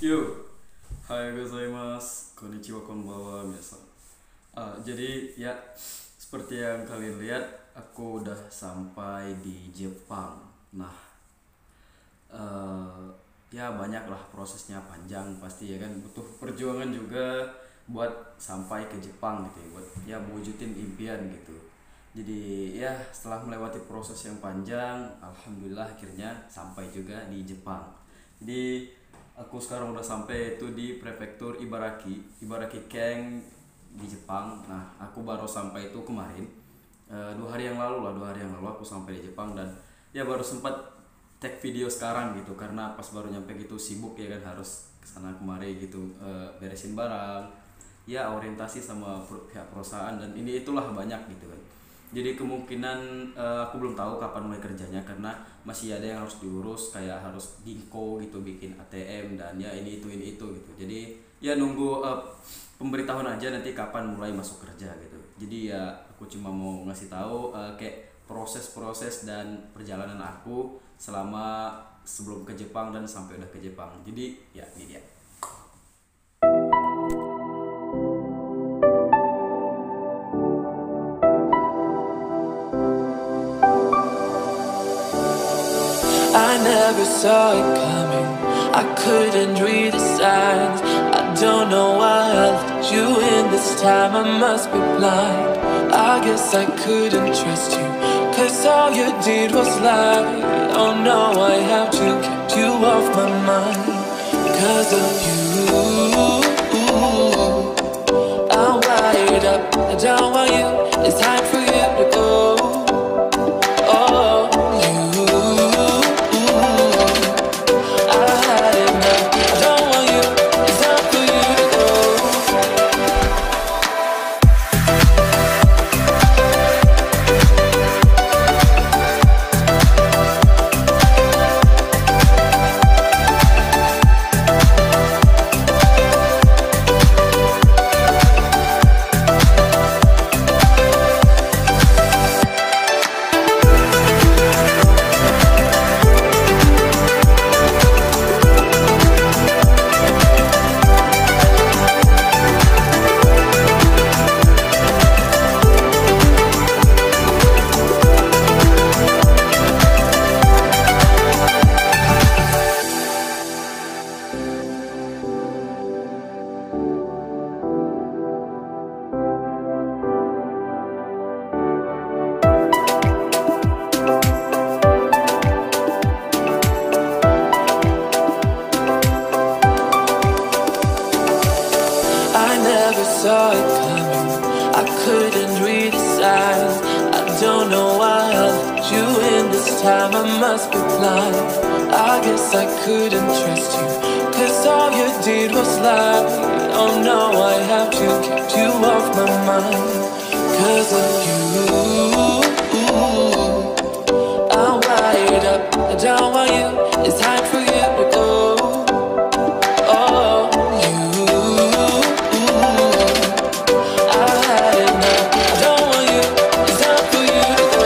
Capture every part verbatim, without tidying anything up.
Yo, hai gozaimasu, konnichiwa, konbanwa, minasan. Ah, jadi ya seperti yang kalian lihat, aku udah sampai di Jepang. Nah, eh, ya banyak lah prosesnya panjang pasti ya kan, butuh perjuangan juga buat sampai ke Jepang gitu ya, buat ya mewujudin impian gitu. Jadi ya setelah melewati proses yang panjang, alhamdulillah akhirnya sampai juga di Jepang. Jadi aku sekarang udah sampai itu di prefektur Ibaraki, Ibaraki Keng di Jepang. Nah, aku baru sampai itu kemarin, eh, dua hari yang lalu lah, dua hari yang lalu aku sampai di Jepang dan ya baru sempat tag video sekarang gitu karena pas baru nyampe gitu sibuk ya kan, harus kesana kemari gitu, eh, beresin barang, ya orientasi sama per- pihak perusahaan dan ini itulah banyak gitu kan. Jadi kemungkinan eh, aku belum tahu kapan mulai kerjanya karena masih ada yang harus diurus, kayak harus dinko gitu, bikin A T M dan ya ini itu ini itu gitu. Jadi ya nunggu eh, pemberitahuan aja nanti kapan mulai masuk kerja gitu. Jadi ya aku cuma mau ngasih tahu eh, kayak proses-proses dan perjalanan aku selama sebelum ke Jepang dan sampai udah ke Jepang. Jadi ya ini dia. I never saw it coming. I couldn't read the signs. I don't know why I let you in this time. I must be blind. I guess I couldn't trust you, 'cause all you did was lie. Oh no, I have to keep you off my mind. 'Cause of you, I'm wired up. I don't want you. It's time for you to go. Oh, you, I had enough. I don't want you. It's time for you to go. I never saw it coming. I couldn't read the signs. I don't know why I let you in this time. I must be blind. I guess I couldn't trust you, 'cause all you did was lie. Oh no, I have to keep you off my mind. 'Cause of you, I'm wired up. I don't want you. It's time for you to go. Oh, you, I had enough. I don't want you. It's time for you to go.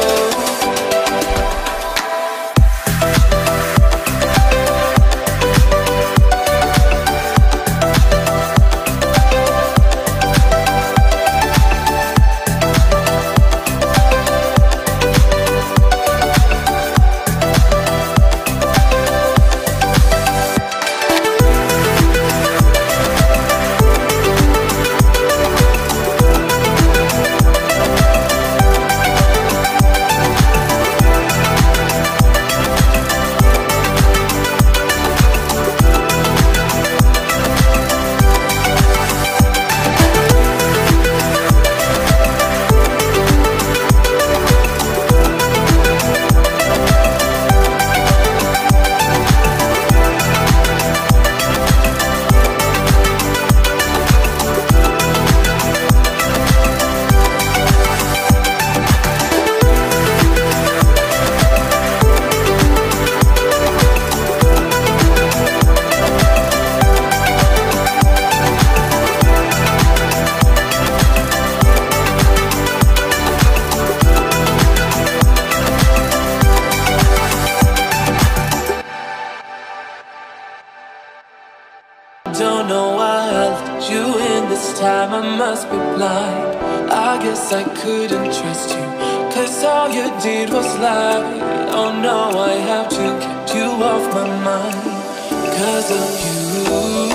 don't know why I let you in this time, I must be blind. I guess I couldn't trust you, cause all you did was lie. Oh no, I have to keep you off my mind. Cause of you,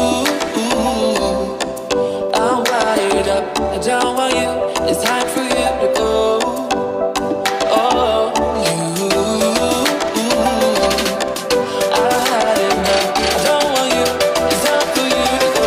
I'm wired up, I don't want you, it's time for you to go. Oh, you, I had enough, I don't want you, it's time for you to go.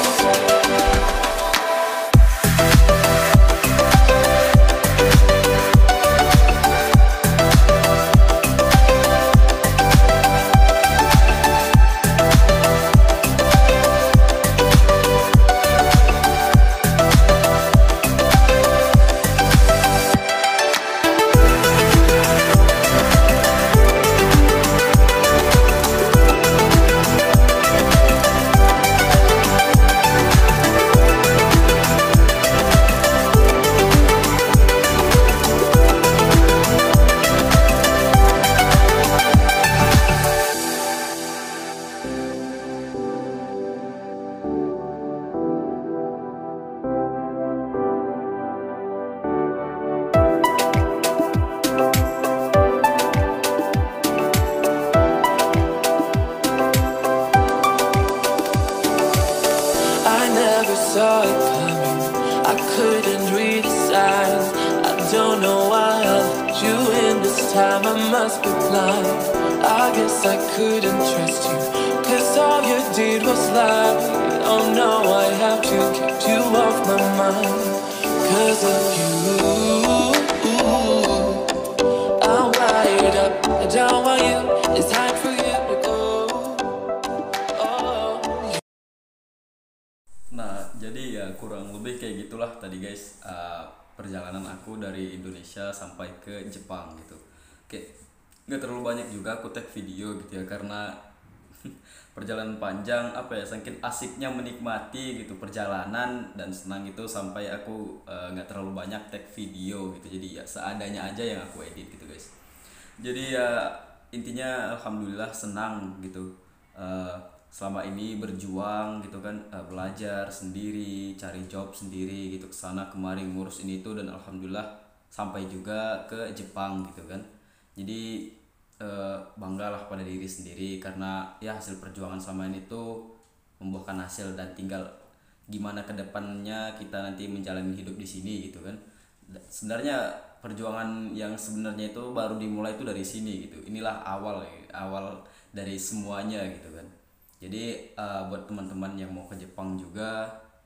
Saw it coming, I couldn't read the signs. I don't know why I let you in this time, I must be blind. I guess I couldn't trust you, cause all you did was lie. Oh no, I have to keep you off my mind. Cause of you, I'm wired up, I don't want you, it's time for you to go. Oh. Nah, jadi ya kurang lebih kayak gitulah tadi guys, uh, perjalanan aku dari Indonesia sampai ke Jepang gitu. Oke, nggak terlalu banyak juga aku tag video gitu ya, karena perjalanan panjang, apa ya, saking asiknya menikmati gitu perjalanan dan senang itu sampai aku uh, nggak terlalu banyak tag video gitu. Jadi ya seadanya aja yang aku edit gitu guys. Jadi ya intinya alhamdulillah senang gitu. Uh, selama ini berjuang gitu kan, uh, belajar sendiri, cari job sendiri gitu, kesana kemari ngurus ini itu, dan alhamdulillah sampai juga ke Jepang gitu kan. Jadi uh, banggalah pada diri sendiri karena ya hasil perjuangan selama ini tuh membuahkan hasil, dan tinggal gimana kedepannya kita nanti menjalani hidup di sini gitu kan. Sebenarnya perjuangan yang sebenarnya itu baru dimulai itu dari sini gitu. Inilah awal ya, awal dari semuanya gitu kan. Jadi uh, buat teman-teman yang mau ke Jepang juga,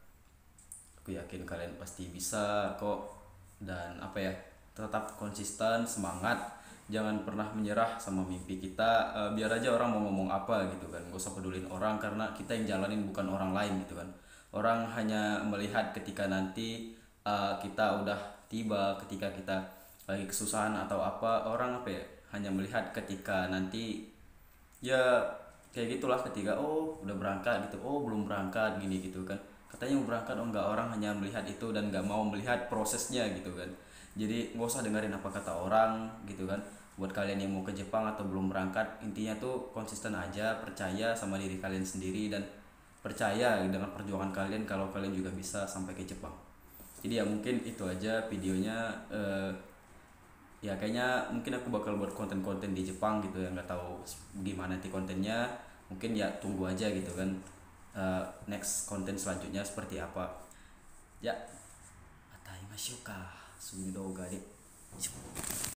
aku yakin kalian pasti bisa kok. Dan apa ya, tetap konsisten, semangat, jangan pernah menyerah sama mimpi kita. Uh, biar aja orang mau ngomong apa gitu kan, gak usah pedulin orang, karena kita yang jalanin bukan orang lain gitu kan. Orang hanya melihat ketika nanti uh, kita udah tiba, ketika kita lagi kesusahan atau apa, orang apa ya, hanya melihat ketika nanti ya kayak gitulah, ketika oh udah berangkat gitu, oh belum berangkat gini gitu kan, katanya mau berangkat, oh enggak, orang hanya melihat itu dan nggak mau melihat prosesnya gitu kan. Jadi nggak usah dengerin apa kata orang gitu kan. Buat kalian yang mau ke Jepang atau belum berangkat, intinya tuh konsisten aja, percaya sama diri kalian sendiri, dan percaya dengan perjuangan kalian kalau kalian juga bisa sampai ke Jepang. Jadi ya mungkin itu aja videonya. eh, ya kayaknya mungkin aku bakal buat konten-konten di Jepang gitu ya, nggak tahu gimana nanti kontennya, mungkin ya tunggu aja gitu kan. Uh, next konten selanjutnya seperti apa ya. Atai mashuka, sumidoga de.